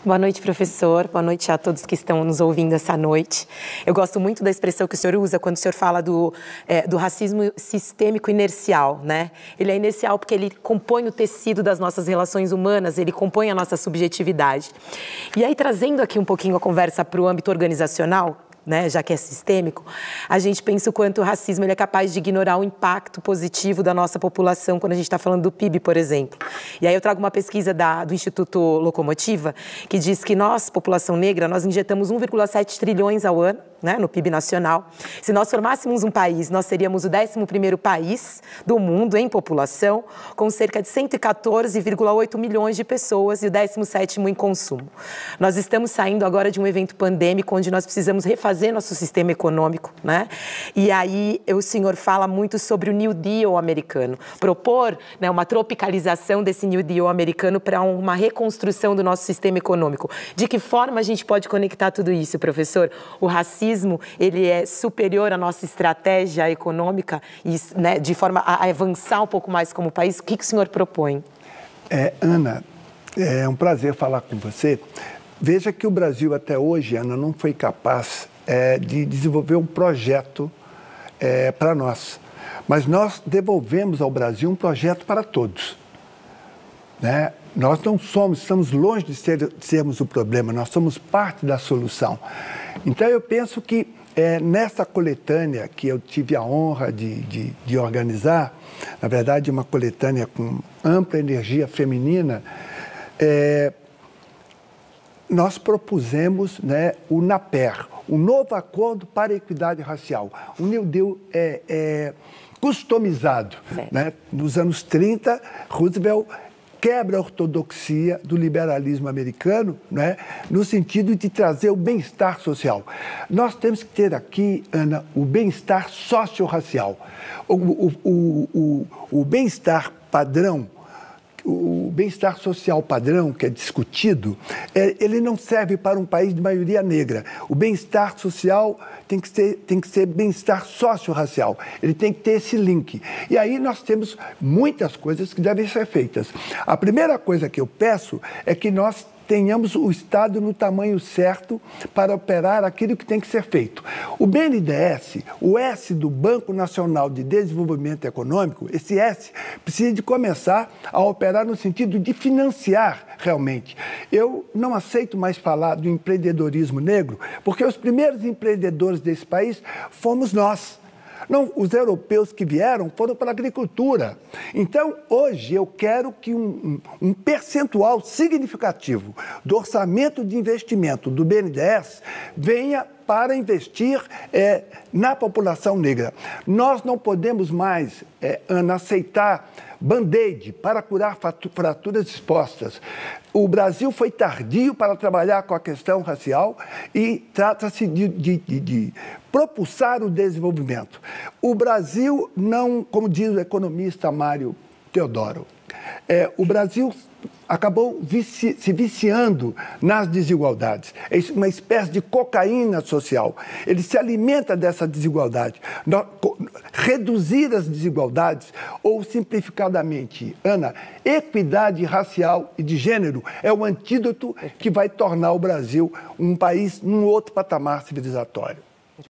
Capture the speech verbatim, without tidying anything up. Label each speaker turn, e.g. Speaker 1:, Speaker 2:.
Speaker 1: Boa noite, professor. Boa noite a todos que estão nos ouvindo essa noite. Eu gosto muito da expressão que o senhor usa quando o senhor fala do, é, do racismo sistêmico inercial, né? Ele é inercial porque ele compõe o tecido das nossas relações humanas, ele compõe a nossa subjetividade. E aí, trazendo aqui um pouquinho a conversa para o âmbito organizacional, né, já que é sistêmico, a gente pensa o quanto o racismo ele é capaz de ignorar o impacto positivo da nossa população quando a gente está falando do P I B, por exemplo. E aí eu trago uma pesquisa da, do Instituto Locomotiva, que diz que nós, população negra, nós injetamos um vírgula sete trilhões ao ano, né, no P I B nacional. Se nós formássemos um país, nós seríamos o décimo primeiro país do mundo em população, com cerca de cento e quatorze vírgula oito milhões de pessoas e o décimo sétimo em consumo. Nós estamos saindo agora de um evento pandêmico onde nós precisamos refazer nosso sistema econômico, né? E aí o senhor fala muito sobre o New Deal americano, propor, né, uma tropicalização desse New Deal americano para uma reconstrução do nosso sistema econômico. De que forma a gente pode conectar tudo isso, professor? O racismo, ele é superior à nossa estratégia econômica e, né, de forma a avançar um pouco mais como país? O que, que o senhor propõe?
Speaker 2: É, Ana, é um prazer falar com você. Veja que o Brasil até hoje, Ana, não foi capaz É, de desenvolver um projeto é, para nós. Mas nós devolvemos ao Brasil um projeto para todos. Né? Nós não somos, estamos longe de, ser, de sermos o problema, nós somos parte da solução. Então, eu penso que é, nessa coletânea que eu tive a honra de, de, de organizar, na verdade, uma coletânea com ampla energia feminina, é, nós propusemos, né, o NAPER, um novo acordo para a equidade racial. O New Deal é, é customizado. Né? Nos anos trinta, Roosevelt quebra a ortodoxia do liberalismo americano, né, no sentido de trazer o bem-estar social. Nós temos que ter aqui, Ana, o bem-estar socio-racial. O, o, o, o, o bem-estar padrão, o bem-estar social padrão que é discutido, é, ele não serve para um país de maioria negra. O bem-estar social tem que ser, tem que ser bem-estar socio-racial. Ele tem que ter esse link. E aí nós temos muitas coisas que devem ser feitas. A primeira coisa que eu peço é que nós tenhamos o Estado no tamanho certo para operar aquilo que tem que ser feito. O B N D E S, o S do Banco Nacional de Desenvolvimento Econômico, esse S precisa de começar a operar no sentido de financiar realmente. Eu não aceito mais falar do empreendedorismo negro, porque os primeiros empreendedores desse país fomos nós. Não, os europeus que vieram foram para a agricultura. Então, hoje, eu quero que um, um, um percentual significativo do orçamento de investimento do B N D E S venha para investir é, na população negra. Nós não podemos mais, é, Ana, aceitar band-aid para curar fraturas expostas. O Brasil foi tardio para trabalhar com a questão racial e trata-se de, de, de, de propulsar o desenvolvimento. O Brasil não, como diz o economista Mário Teodoro, é, o Brasil acabou vici, se viciando nas desigualdades. É uma espécie de cocaína social. Ele se alimenta dessa desigualdade. Reduzir as desigualdades, ou simplificadamente, Ana, equidade racial e de gênero é o antídoto que vai tornar o Brasil um país num outro patamar civilizatório.